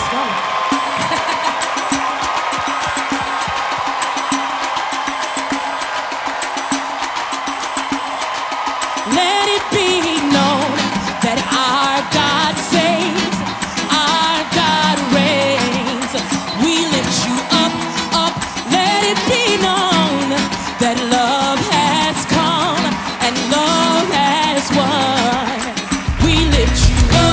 Let it be known that our God saves, our God reigns. We lift you up, up. Let it be known that love has come and love has won. We lift you up.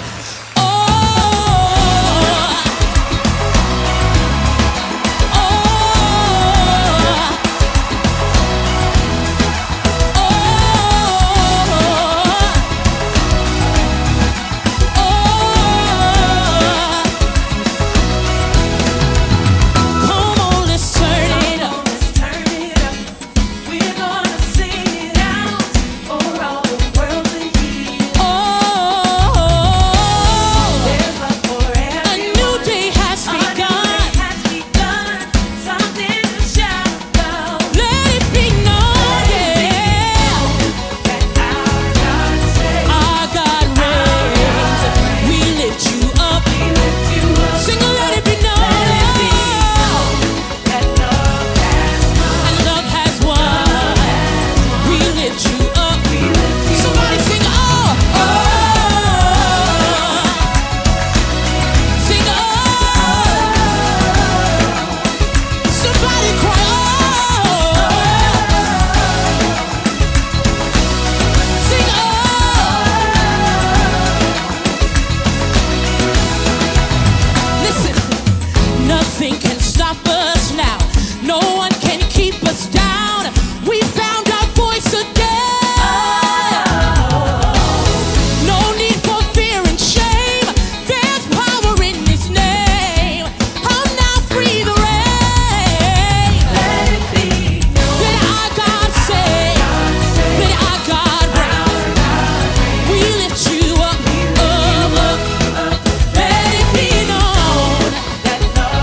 Nothing can stop us now. No one can keep us down. We found our voice again. No need for fear and shame. There's power in His name. I'm now free to reign. Let it be that our God saves, that our God reigns. We lift you up, up, up. Let it be known that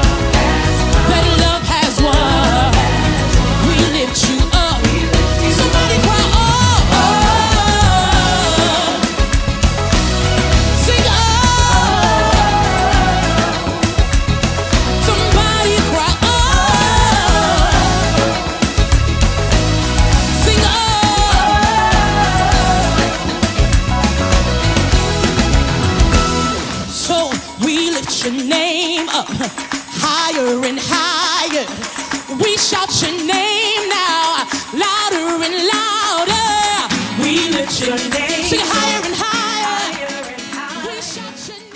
love has won. We lift you up. Somebody cry, oh, oh. Sing, oh. Somebody cry, oh. Sing, oh. So we lift your name up higher and higher. We shout your name now, louder and louder. We lift your name. Sing higher and higher. We shout your name.